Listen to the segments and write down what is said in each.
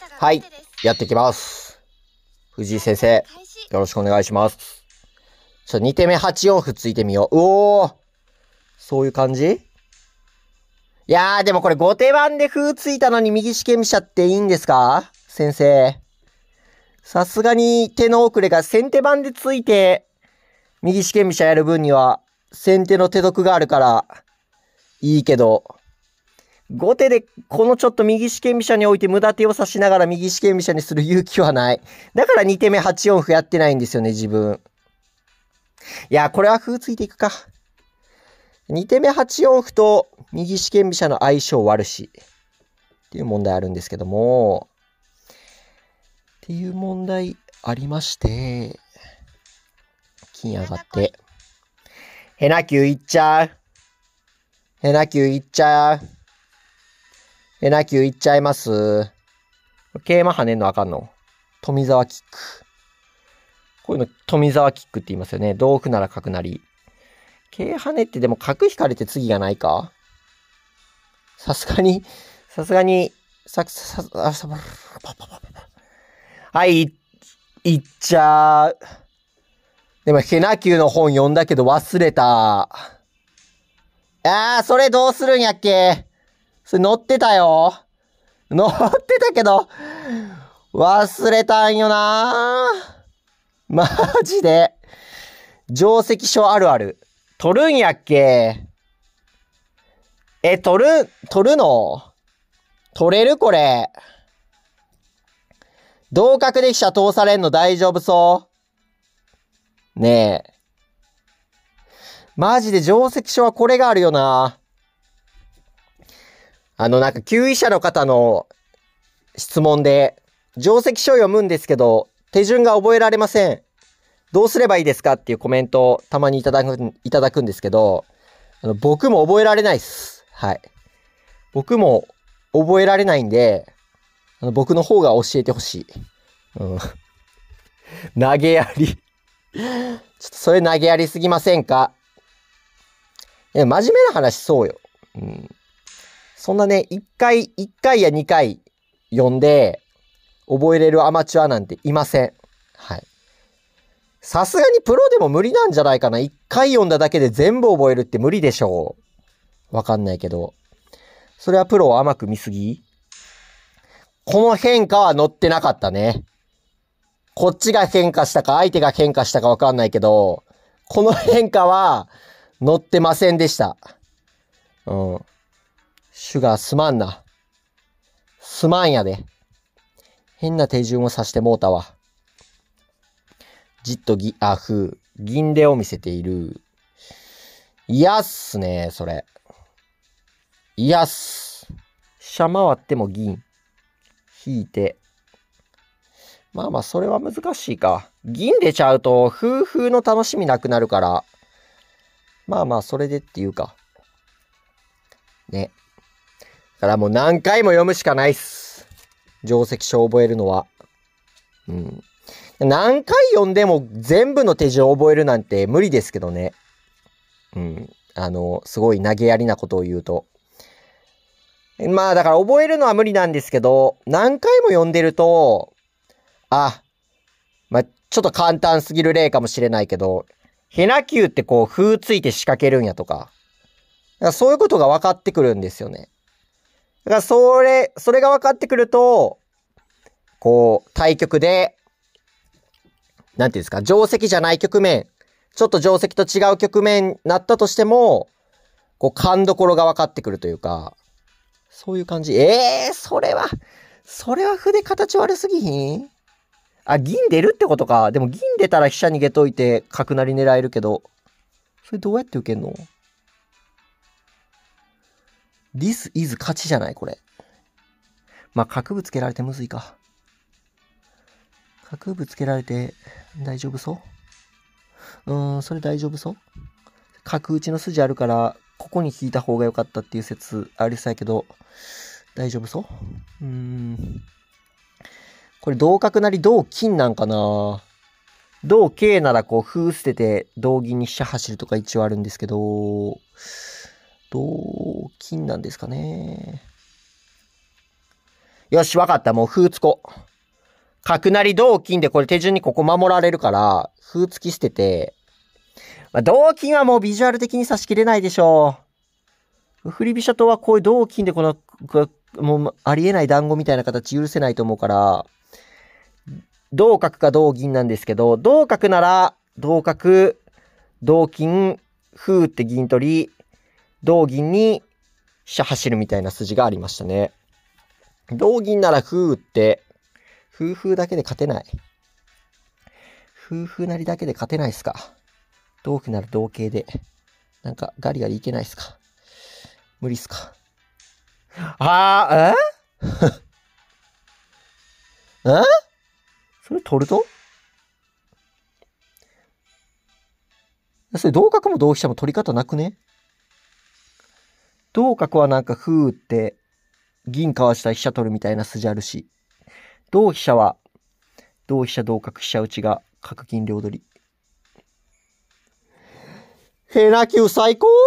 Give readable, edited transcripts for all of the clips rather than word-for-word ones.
はい、やっていきます。藤井先生、よろしくお願いします。2手目8四歩ついてみよう。そういう感じ？いやー、でもこれ後手番で歩ついたのに右四間飛車っていいんですか？先生。さすがに手の遅れが先手番でついて、右四間飛車やる分には、先手の手得があるから、いいけど、後手でこのちょっと右四間飛車に置いて無駄手を指しながら右四間飛車にする勇気はない。だから2手目8四歩やってないんですよね、自分。いや、これは歩ついていくか。2手目8四歩と右四間飛車の相性悪し。っていう問題あるんですけども、っていう問題ありまして、金上がって、ヘナキューいっちゃう。ヘナキューいっちゃう。ヘナキューいっちゃいます。桂馬跳ねんのあかんの？富澤キック。こういうの富澤キックって言いますよね。同歩なら角なり。桂跳ねってでも角引かれて次がないか？さすがに、はい、いっちゃう。でもヘナキューの本読んだけど忘れた。それどうするんやっけ？それ載ってたよ。載ってたけど、忘れたんよなぁ。マジで。定石書あるある。取るんやっけ？取るの？取れるこれ。同角で飛車通されんの大丈夫そう？ねえ。マジで定石書はこれがあるよな。9位者の方の質問で、定石書を読むんですけど、手順が覚えられません。どうすればいいですかっていうコメントをたまにいただくんですけど、僕も覚えられないっす。はい。僕も覚えられないんで、僕の方が教えてほしい。投げやり。ちょっとそれ投げやりすぎませんか？真面目な話そうよ。そんなね、1回や2回読んで覚えれるアマチュアなんていません。はい。さすがにプロでも無理なんじゃないかな。1回読んだだけで全部覚えるって無理でしょう。わかんないけど。それはプロを甘く見すぎ？この変化は載ってなかったね。こっちが変化したか相手が変化したかわかんないけど、この変化は載ってませんでした。シュガーすまんな。すまんやで。変な手順を指してもうたわ。じっと銀手を見せている。嫌っすね、それ。嫌っす。飛車回っても銀。引いて。まあ、それは難しいか。銀出ちゃうと、夫婦の楽しみなくなるから。それでっていうか。ね。だからもう何回も読むしかないっす。定石書を覚えるのは。何回読んでも全部の手順を覚えるなんて無理ですけどね。すごい投げやりなことを言うと。だから覚えるのは無理なんですけど、何回も読んでると、ちょっと簡単すぎる例かもしれないけど、ヘナキューって歩ついて仕掛けるんやとか。そういうことが分かってくるんですよね。だからそれが分かってくると、対局で、なんていうんですか、定石じゃない局面、ちょっと定石と違う局面になったとしても、勘どころが分かってくるというか、そういう感じ。それは筆形悪すぎひん？銀出るってことか。でも銀出たら飛車逃げといて角成り狙えるけど、それどうやって受けんの？ This is 勝ちじゃないこれ。角ぶつけられてむずいか。角ぶつけられて大丈夫そう？それ大丈夫そう？角打ちの筋あるから、ここに引いた方が良かったっていう説ありそうやけど、大丈夫そう？これ同角成同金なんかな？同桂なら歩捨てて同銀に飛車走るとか一応あるんですけど、同金なんですかね。 よし、わかった。もう歩打つこう。角成同金でこれ手順にここ守られるから、歩突き捨てて、まあ、同金はもうビジュアル的に指しきれないでしょう。振り飛車とはこういう同金でこの、もうありえない団子みたいな形許せないと思うから、同角か同銀なんですけど、同角なら、同角、同金、歩って銀取り、同銀に飛車走るみたいな筋がありましたね。同銀なら歩って、歩だけで勝てない。歩なりだけで勝てないっすか。同歩なら同桂で。なんかガリガリいけないっすか。無理っすか。それ取るとそれ同角も同飛車も取り方なくね？同角はなんか歩って銀かわしたら飛車取るみたいな筋あるし。同飛車は同飛車同角飛車打ちが角金両取り。ヘナ級最高！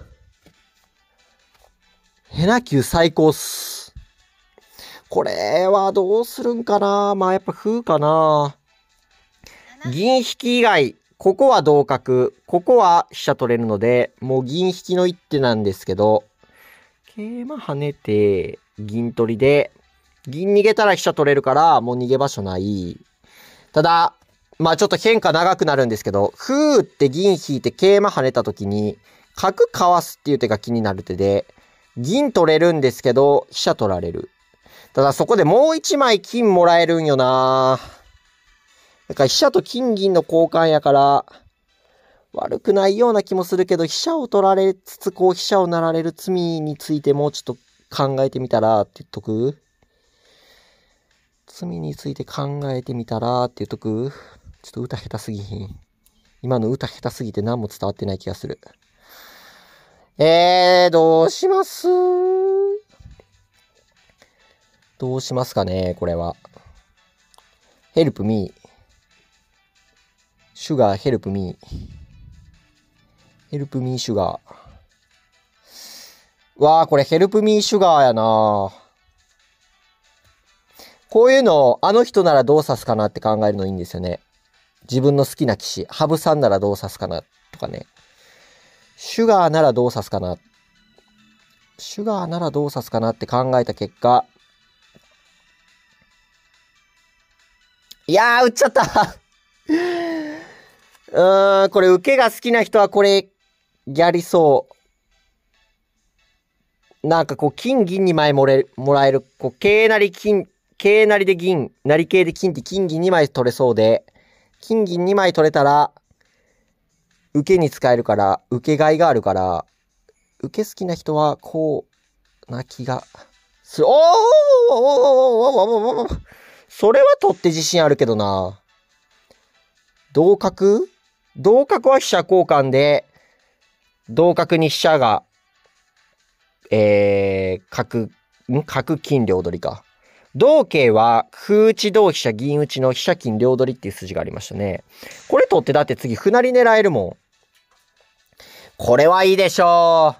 ヘナ級最高っす。これはどうするんかな？まあやっぱ歩かな。銀引き以外、ここは同角、ここは飛車取れるので、もう銀引きの一手なんですけど、桂馬跳ねて、銀取りで、銀逃げたら飛車取れるから、もう逃げ場所ない。ただ、まあちょっと変化長くなるんですけど、歩って銀引いて桂馬跳ねた時に、角かわすっていう手が気になる手で、銀取れるんですけど、飛車取られる。ただそこでもう一枚金もらえるんよな。だから飛車と金銀の交換やから、悪くないような気もするけど、飛車を取られつつ、こう飛車を成られる罪についてもうちょっと考えてみたらって言っとく？罪について考えてみたらって言っとく？ちょっと歌下手すぎひん。今の歌下手すぎて何も伝わってない気がする。どうします？どうしますかね、これは。Help me. Sugar, help me. Help me, Sugar. わー、これ Help me, Sugar やな。こういうの、あの人ならどう指すかなって考えるのいいんですよね。自分の好きな棋士、羽生さんならどう指すかなとかね。シュガーならどう指すかな。シュガーならどう指すかなって考えた結果、いやー、打っちゃったこれ、受けが好きな人はこれ、やりそう。なんかこう、金銀2枚もらえる。こう、桂成金、桂成で銀、成桂で金って金銀2枚取れそうで、金銀2枚取れたら、受けに使えるから、受けがいがあるから、受け好きな人は、こう、な気がする。それは取って自信あるけどな。同角は飛車交換で、同角に飛車が、角金両取りか。同桂は、歩打ち同飛車銀打ちの飛車金両取りっていう筋がありましたね。これ取ってだって次歩成り狙えるもん。これはいいでしょう。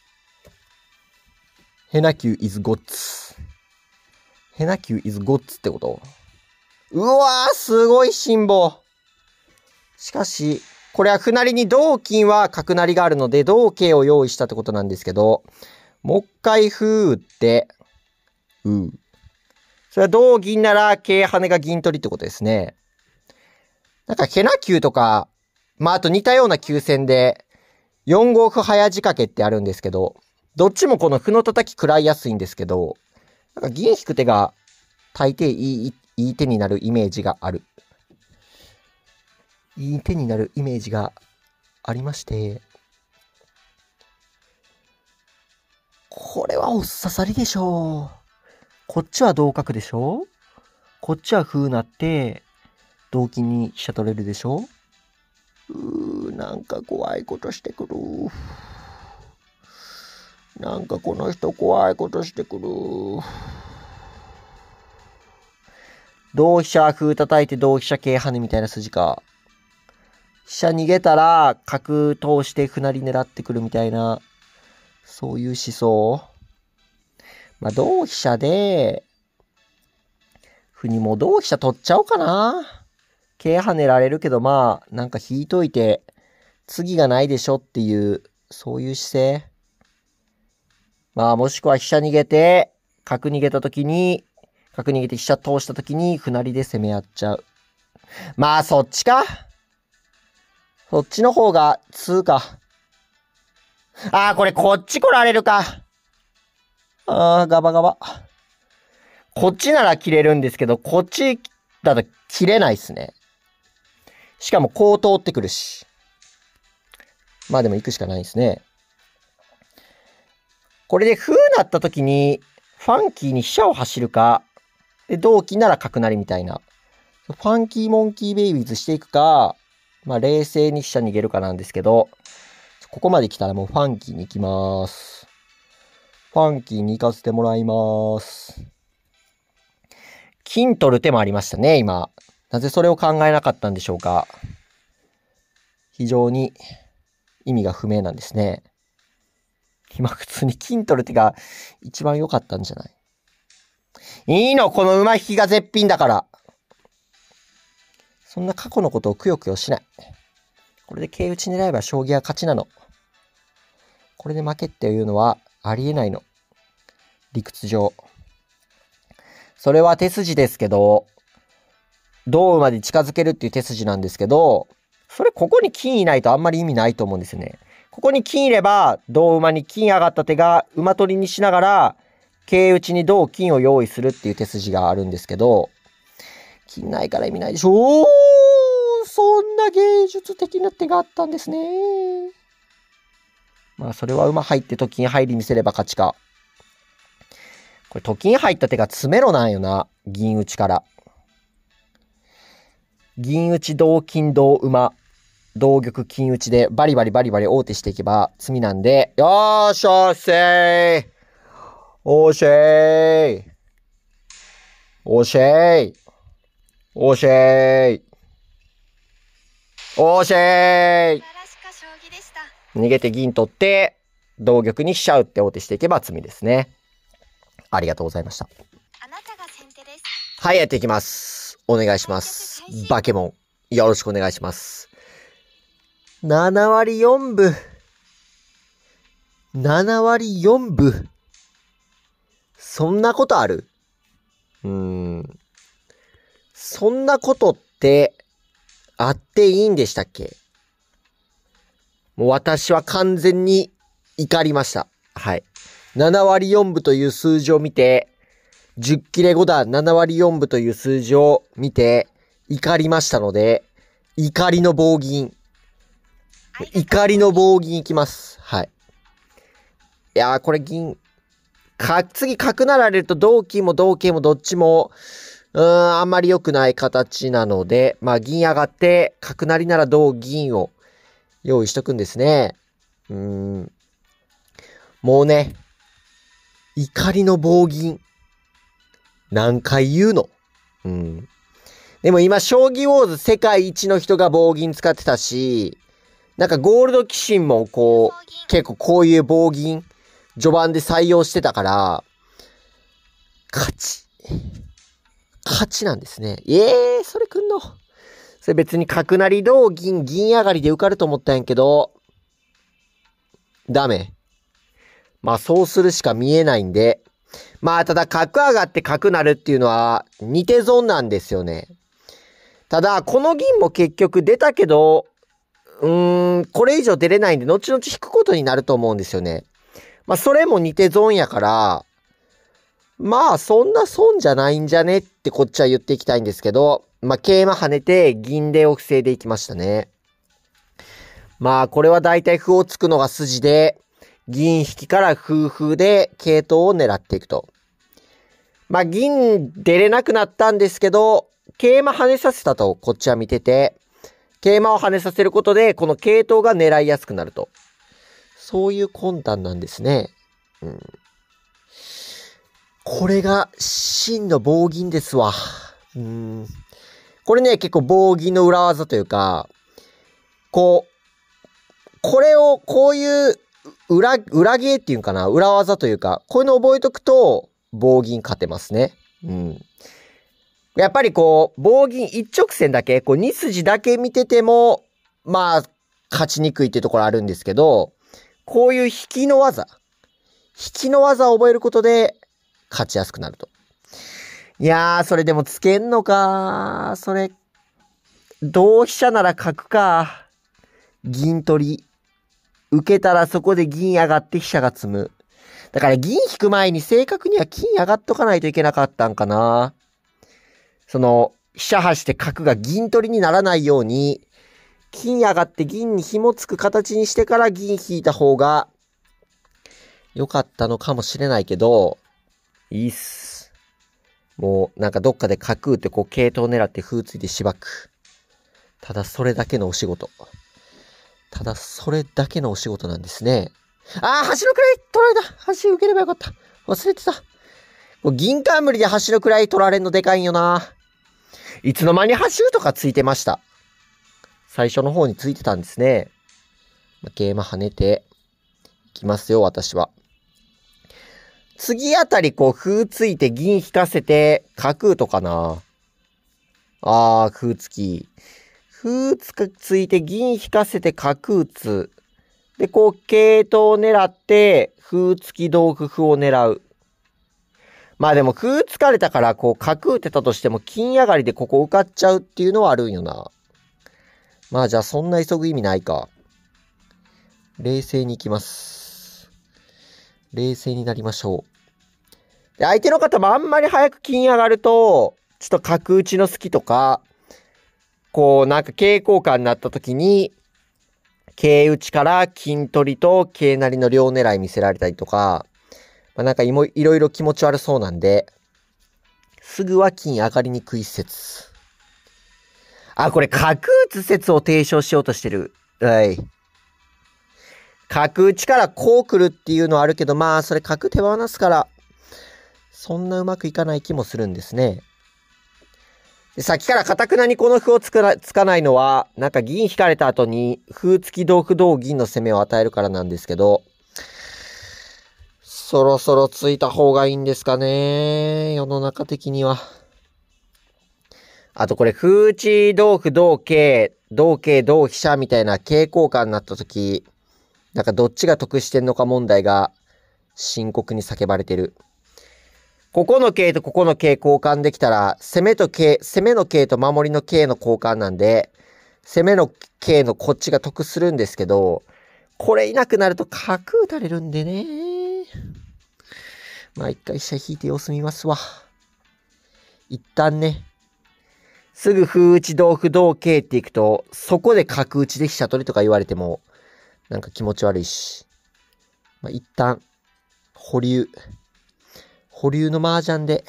ヘナキュー is gods。ヘナキュー is gods ってこと？うわー、すごい辛抱。しかし、これは歩成りに同金は角成りがあるので、同桂を用意したってことなんですけど、もう一回歩打って、それは同銀なら桂跳ねが銀取りってことですね。なんかヘナキューとか、まあ、あと似たような急戦で、4五歩早仕掛けってあるんですけど、どっちもこの歩の叩き食らいやすいんですけど、なんか銀引く手が大抵いい手になるイメージがある。いい手になるイメージがありまして、これはおっささりでしょう。こっちは同角でしょ？こっちは歩なって、同金に飛車取れるでしょ？なんか怖いことしてくる。なんかこの人怖いことしてくる。同飛車歩叩いて同飛車桂跳ねみたいな筋か。飛車逃げたら角通して歩成り狙ってくるみたいな、そういう思想。まあ同飛車で歩にも同飛車取っちゃおうかな。桂跳ねられるけど、まあ、なんか引いといて、次がないでしょっていう、そういう姿勢。まあ、もしくは飛車逃げて、角逃げた時に、角逃げて飛車通した時に、歩成りで攻め合っちゃう。まあ、そっちか。そっちの方が、通か。ああ、これこっち来られるか。ああ、ガバガバ。こっちなら切れるんですけど、こっちだと切れないっすね。しかもこう通ってくるし。まあでも行くしかないですね。これで歩なった時に、ファンキーに飛車を走るか、で、同金なら角成りみたいな。ファンキーモンキーベイビーズしていくか、まあ冷静に飛車逃げるかなんですけど、ここまで来たらもうファンキーに行きます。ファンキーに行かせてもらいます。金取る手もありましたね、今。なぜそれを考えなかったんでしょうか。非常に意味が不明なんですね。今普通に金取る手が一番良かったんじゃない？いいの、この馬引きが絶品だから。そんな過去のことをくよくよしない。これで桂打ち狙えば将棋は勝ちなの。これで負けっていうのはありえないの。理屈上。それは手筋ですけど、同馬で近づけるっていう手筋なんですけど、それここに金いないとあんまり意味ないと思うんですよね。ここに金いれば、同馬に金上がった手が馬取りにしながら、桂打ちに同金を用意するっていう手筋があるんですけど、金ないから意味ないでしょ。おー、そんな芸術的な手があったんですね。まあそれは馬入ってと金入り見せれば勝ちか。これと金入った手が詰めろなんよな。銀打ちから。銀打ち同金同馬。同玉金打ちでバリバリバリバリ王手していけば詰みなんで、よーしおっしーいおしーいおしーいおしーいおしーい逃げて銀取って、同玉に飛車打って王手していけば詰みですね。ありがとうございました。はい、やっていきます。お願いします。バケモン、よろしくお願いします。7割4分。7割4分。そんなことある？そんなことってあっていいんでしたっけ？もう私は完全に怒りました。はい。7割4分という数字を見て、10切れ後だ7割4分という数字を見て怒りましたので、怒りの棒銀。怒りの棒銀いきます。はい。いやー、これ銀。次角なられると同金も同桂もどっちも、あんまり良くない形なので、まあ銀上がって、角成りなら同銀を用意しとくんですね。もうね、怒りの棒銀。何回言うの？でも今、将棋ウォーズ世界一の人が棒銀使ってたし、なんかゴールド棋士もこう、結構こういう棒銀、序盤で採用してたから、勝ちなんですね。それくんの。それ別に角成り同銀、銀上がりで受かると思ったんやけど、ダメ。まあそうするしか見えないんで、まあただ角上がって角なるっていうのは似て損なんですよね。ただ、この銀も結局出たけど、これ以上出れないんで、後々引くことになると思うんですよね。まあ、それも似て損やから、まあ、そんな損じゃないんじゃねってこっちは言っていきたいんですけど、まあ、桂馬跳ねて銀でを防いでいきましたね。まあ、これはだいたい歩をつくのが筋で、銀引きから歩で桂頭を狙っていくと。まあ、銀出れなくなったんですけど、桂馬跳ねさせたとこっちは見てて、桂馬を跳ねさせることで、この桂頭が狙いやすくなると。そういう魂胆なんですね。これが真の棒銀ですわ。これね、結構棒銀の裏技というか、これを、こういう裏芸っていうかな、裏技というか、こういうの覚えとくと、棒銀勝てますね。 やっぱりこう、棒銀一直線だけ、こう2筋だけ見てても、まあ、勝ちにくいっていうところあるんですけど、こういう引きの技を覚えることで、勝ちやすくなると。いやー、それでもつけんのか。それ、同飛車なら角か。銀取り。受けたらそこで銀上がって飛車が詰む。だから銀引く前に正確には金上がっとかないといけなかったんかな。その、飛車走って角が銀取りにならないように、金上がって銀に紐つく形にしてから銀引いた方が良かったのかもしれないけど、いいっす。もうなんかどっかで角打ってこう桂頭狙って歩ついてしばく。ただそれだけのお仕事。ただそれだけのお仕事なんですね。あー、橋の位取られた。橋受ければよかった。忘れてた。銀冠で橋の位取られんのでかいんよな。いつの間に橋とかついてました。最初の方についてたんですね。桂馬跳ねて、いきますよ、私は。次あたりこう、歩ついて銀引かせて、角とかな。あー、歩つき。歩ついて銀引かせて角打つ。で、こう、桂頭を狙って、歩付き同歩歩を狙う。まあでも、歩突かれたから、こう、角打てたとしても、金上がりでここ受かっちゃうっていうのはあるんよな。まあじゃあ、そんな急ぐ意味ないか。冷静に行きます。冷静になりましょう。で、相手の方もあんまり早く金上がると、ちょっと角打ちの隙とか、こう、なんか桂交換になった時に、桂打ちから金取りと桂成りの両狙い見せられたりとか、まあ、なんかいろいろ気持ち悪そうなんで、すぐは金上がりにくい説。あ、これ角打つ説を提唱しようとしてる。はい。角打ちからこう来るっていうのはあるけど、まあそれ角手放すから、そんなうまくいかない気もするんですね。で、さっきから堅くなにこの歩をつかないのは、なんか銀引かれた後に、歩付き同歩同銀の攻めを与えるからなんですけど、そろそろついた方がいいんですかね。世の中的には。あとこれ、歩打ち同歩同桂、同桂同飛車みたいな桂交換になった時、なんかどっちが得してんのか問題が深刻に叫ばれてる。ここの桂とここの桂交換できたら、攻めの桂と守りの桂の交換なんで、攻めの桂のこっちが得するんですけど、これいなくなると角打たれるんでね。まあ一回飛車引いて様子見ますわ。一旦ね、すぐ歩打ち同歩同桂っていくと、そこで角打ちで飛車取りとか言われても、なんか気持ち悪いし。まあ一旦、保留の麻雀で、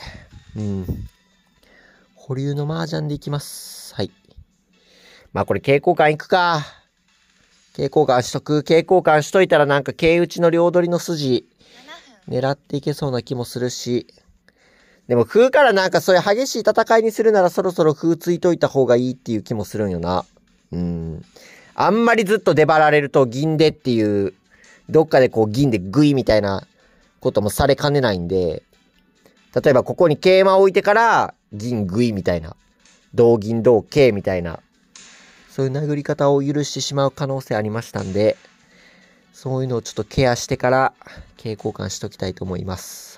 保留の麻雀でいきます。はい。まあこれ桂交換いくか。桂交換しといたらなんか桂打ちの両取りの筋、狙っていけそうな気もするし。でも歩からなんかそういう激しい戦いにするならそろそろ歩ついといた方がいいっていう気もするんよな。あんまりずっと出張られると銀でっていう、どっかでこう銀でグイみたいなこともされかねないんで、例えばここに桂馬を置いてから銀グイみたいな、同銀同桂みたいな、そういう殴り方を許してしまう可能性ありましたんで、そういうのをちょっとケアしてから桂交換しときたいと思います。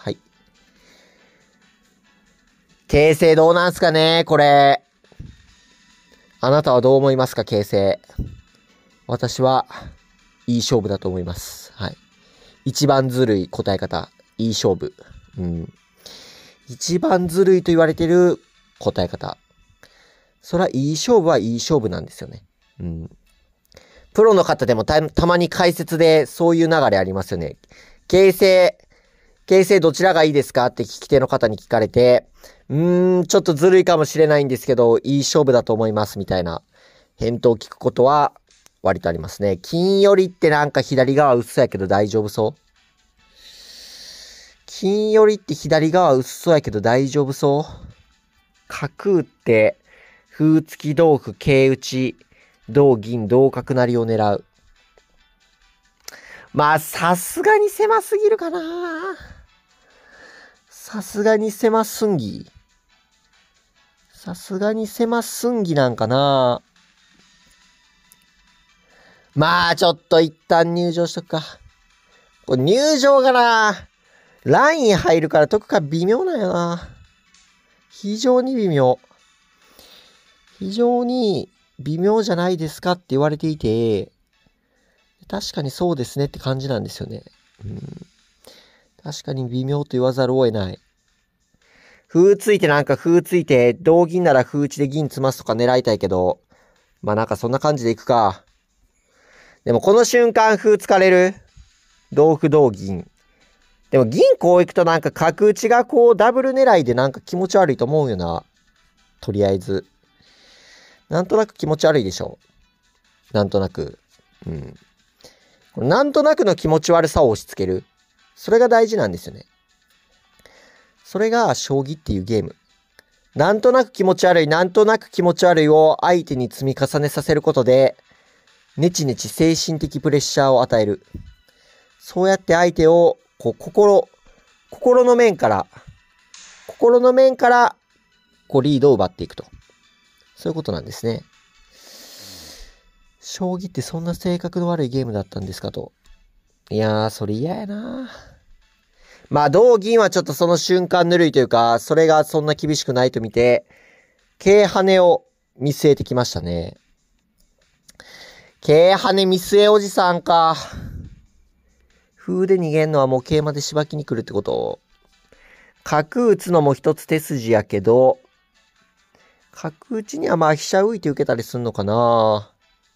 はい。形勢どうなんすかねこれ。あなたはどう思いますか形勢。私はいい勝負だと思います。はい。一番ずるい答え方。いい勝負。一番ずるいと言われてる答え方。そらいい勝負はいい勝負なんですよね。プロの方でもたまに解説でそういう流れありますよね。形勢どちらがいいですかって聞き手の方に聞かれて、ちょっとずるいかもしれないんですけど、いい勝負だと思いますみたいな返答を聞くことは割とありますね。金寄りってなんか左側薄そうやけど大丈夫そう？金寄りって左側薄そうやけど大丈夫そう？角打って、歩付き同歩、桂打ち、同銀、同角成を狙う。まあ、さすがに狭すぎるかな。さすがに狭すんぎ。 さすがに狭すんぎなんかな。まあ、ちょっと一旦入場しとくか。これ入場がな、ライン入るから解くか微妙なんよな。非常に微妙。非常に微妙じゃないですかって言われていて、確かにそうですねって感じなんですよね。確かに微妙と言わざるを得ない。歩ついて、同銀なら歩打ちで銀詰ますとか狙いたいけど、まあなんかそんな感じでいくか。でもこの瞬間歩突かれる。同歩同銀。でも銀こう行くとなんか角打ちがこうダブル狙いでなんか気持ち悪いと思うよな。とりあえず。なんとなく気持ち悪いでしょ。なんとなく。なんとなくの気持ち悪さを押し付ける。それが大事なんですよね。それが将棋っていうゲーム。なんとなく気持ち悪いを相手に積み重ねさせることで、ネチネチ精神的プレッシャーを与える。そうやって相手を、こう、心の面から、こう、リードを奪っていくと。そういうことなんですね。将棋ってそんな性格の悪いゲームだったんですかと。いやー、それ嫌やな。まあ、同銀はちょっとその瞬間ぬるいというか、それがそんな厳しくないと見て、桂跳ねを見据えてきましたね。桂跳ね見据えおじさんか。歩で逃げんのはもう桂馬でしばきに来るってこと。角打つのも一つ手筋やけど、角打ちにはまあ飛車浮いて受けたりすんのかな。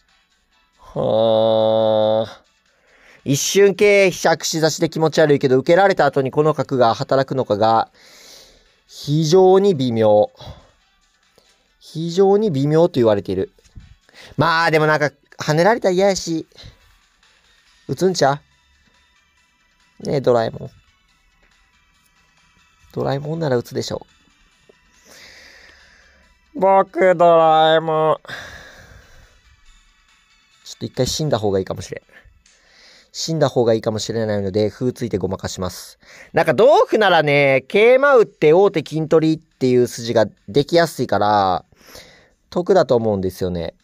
一瞬飛車串刺しで気持ち悪いけど、受けられた後にこの角が働くのかが、非常に微妙。非常に微妙と言われている。まあでもなんか、跳ねられたら嫌やし、打つんちゃねえ、ドラえもん。ドラえもんなら打つでしょ。僕、ドラえもん。ちょっと一回死んだ方がいいかもしれん。死んだ方がいいかもしれないので、歩ついてごまかします。なんか同歩ならね、桂馬打って王手金取りっていう筋ができやすいから、得だと思うんですよね。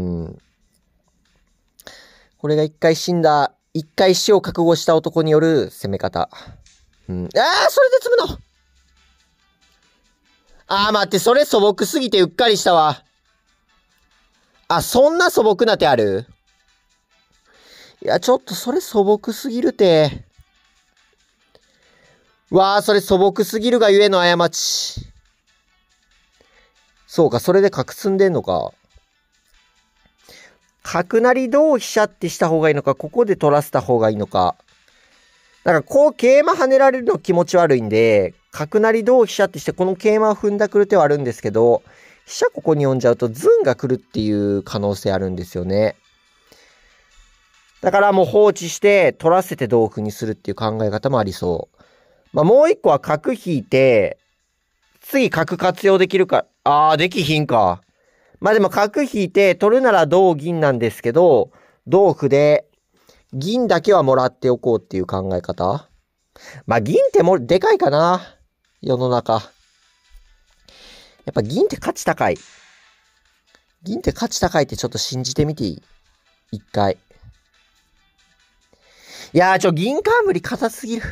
これが一回死を覚悟した男による攻め方。それで積むの。待って、それ素朴すぎてうっかりしたわ。そんな素朴な手ある？いや、ちょっとそれ素朴すぎるて。それ素朴すぎるがゆえの過ち。そうか、それで角積んでんのか。角成同飛車ってした方がいいのか、ここで取らせた方がいいのか。だからこう桂馬跳ねられるの気持ち悪いんで、角成同飛車ってしてこの桂馬を踏んだくる手はあるんですけど、飛車ここに呼んじゃうとズンが来るっていう可能性あるんですよね。だからもう放置して取らせて同歩にするっていう考え方もありそう。もう一個は角引いて、次角活用できるか。できひんか。でも角引いて取るなら同銀なんですけど、同歩で銀だけはもらっておこうっていう考え方。銀ってもでかいかな。世の中。やっぱ銀って価値高い。銀って価値高いってちょっと信じてみていい？一回。いやー、銀冠硬すぎる。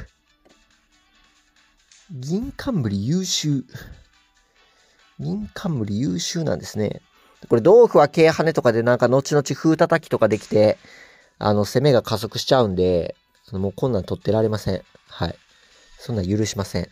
銀冠優秀。銀冠優秀なんですね。これ同歩は桂跳ねとかでなんか後々歩叩きとかできて、攻めが加速しちゃうんで、もうこんなん取ってられません。はい。そんなん許しません。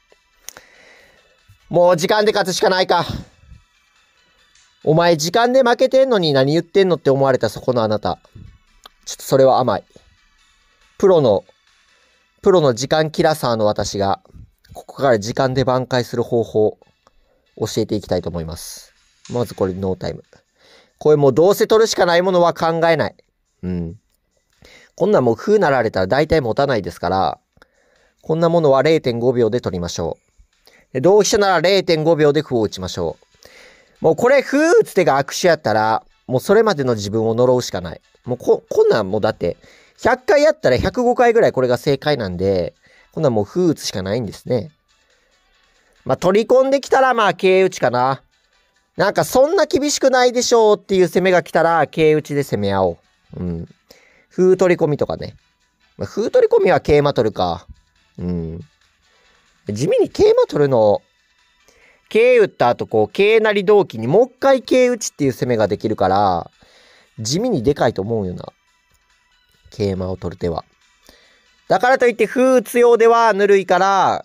もう時間で勝つしかないか。お前時間で負けてんのに何言ってんのって思われたそこのあなた。ちょっとそれは甘い。プロの時間キラサーの私が、ここから時間で挽回する方法を教えていきたいと思います。まずこれノータイム。これもうどうせ取るしかないものは考えない。こんなんもう歩なられたら大体持たないですから、こんなものは 0.5 秒で取りましょう。で同飛車なら 0.5 秒で歩を打ちましょう。もうこれ歩打つ手が悪手やったら、もうそれまでの自分を呪うしかない。もうこんなんもうだって、100回やったら105回ぐらいこれが正解なんで、こんなんもう歩打つしかないんですね。取り込んできたら桂打ちかな。 なんかそんな厳しくないでしょうっていう攻めが来たら、桂打ちで攻め合おう。うん。歩取り込みとかね。歩取り込みは桂馬取るか。うん。地味に桂馬取るの、桂打った後こう、桂成り同期にもう一回桂打ちっていう攻めができるから、地味にでかいと思うよな。桂馬を取る手は。だからといって歩打つようではぬるいから、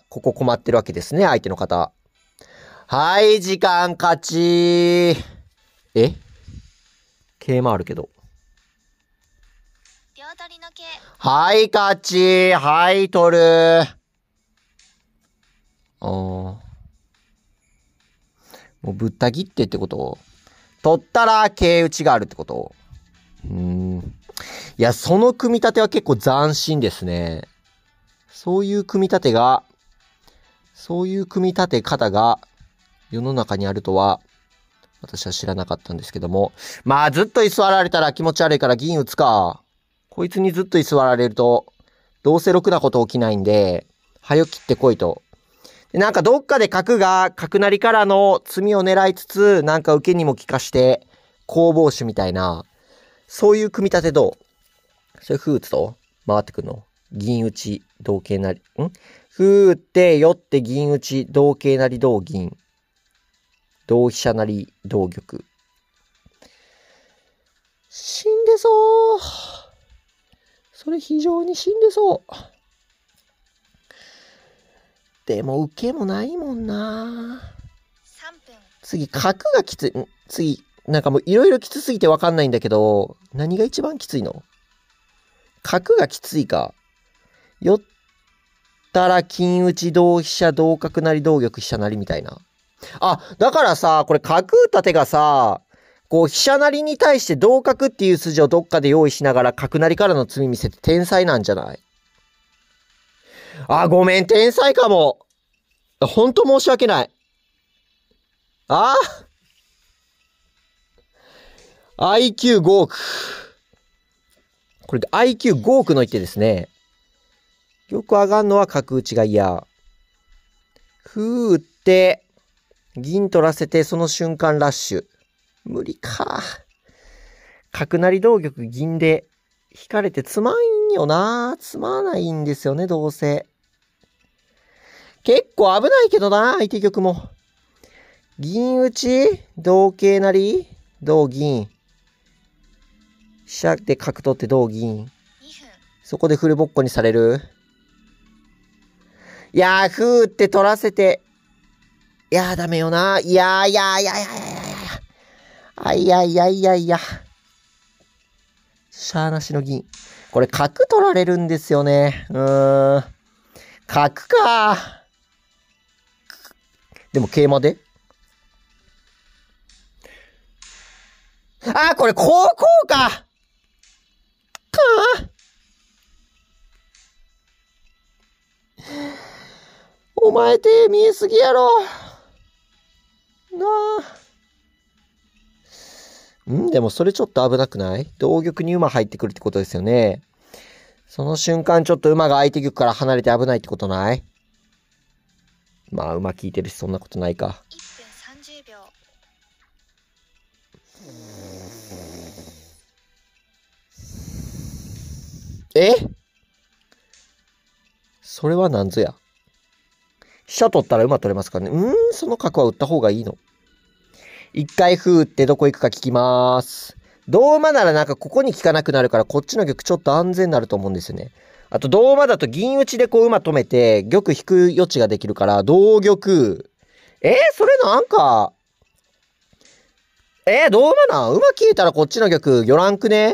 ここ困ってるわけですね、相手の方。はい、時間勝ち。桂馬あるけど。 両取りの桂。 はい、勝ち。はい、取る。もうぶった切ってってこと取ったら桂打ちがあるってこといや、その組み立ては結構斬新ですね。そういう組み立て方が世の中にあるとは、私は知らなかったんですけども。まあ、ずっと居座られたら気持ち悪いから銀打つか。こいつにずっと居座られると、どうせろくなこと起きないんで、早切ってこいと。でなんかどっかで角が角成りからの詰みを狙いつつ、なんか受けにも効かして、攻防手みたいな、そういう組み立てどうそれ歩打つと回ってくるの銀打ち、同桂成り、歩打って、寄って銀打ち、同桂成り同銀。同飛車成り同玉。死んでそう。それ非常に死んでそう。でも受けもないもんな。 3分。 次、角がきつい。次、なんかもういろいろきつすぎてわかんないんだけど、何が一番きついの角がきついか。寄ったら金打ち同飛車同角成同玉飛車成みたいな。あ、だからさ、これ角打った手がさ、こう飛車成に対して同角っていう筋をどっかで用意しながら角成からの詰み見せて天才なんじゃないあ、ごめん、天才かも。ほんと申し訳ない。IQ5 億。これで IQ5 億の一手ですね。よく上がんのは角打ちが嫌。歩打って、銀取らせてその瞬間ラッシュ。無理か。角成同玉銀で引かれてつまんよな。つまないんですよね、どうせ。結構危ないけどな、相手玉も。銀打ち同桂成同銀。飛車で角取って同銀。そこでフルボッコにされる。いやー、歩打って取らせて。いやー、ダメよな。いやー、いやー、いやいやいやいやいや。あいやいやいやいや。しゃーなしの銀。これ角取られるんですよね。角か。でも桂馬でこれ高校か。お前手見えすぎやろ。なあ。でもそれちょっと危なくない同玉に馬入ってくるってことですよね。その瞬間ちょっと馬が相手玉から離れて危ないってことないまあ馬効いてるしそんなことないか。 1分30秒。 それは何ぞや。飛車取ったら馬取れますからね。その角は打った方がいいの。一回歩打ってどこ行くか聞きまーす。同馬ならなんかここに効かなくなるからこっちの玉ちょっと安全になると思うんですよね。あと同馬だと銀打ちでこう馬止めて玉引く余地ができるから同玉。それなんか、同馬な馬消えたらこっちの玉寄らんくね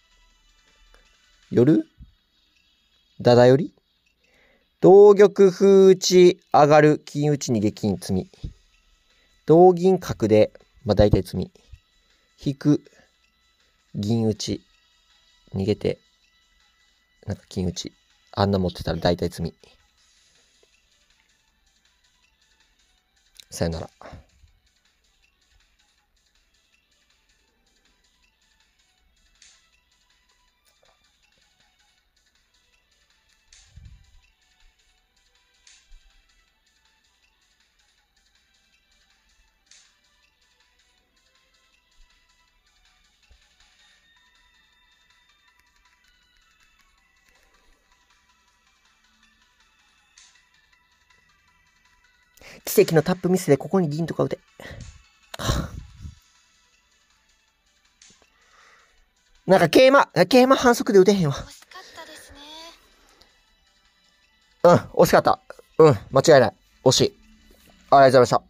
寄るだだ寄り同玉歩打ち上がる金打ち逃げ金詰み。同銀角で、まあ大体詰み。引く銀打ち逃げて、なんか金打ち。あんな持ってたら大体詰み。さよなら。 奇跡のタップミスでここに銀とか打て。なんか桂馬反則で打てへんわ。 惜しかったですね。 うん、惜しかった。うん、間違いない。惜しい。ありがとうございました。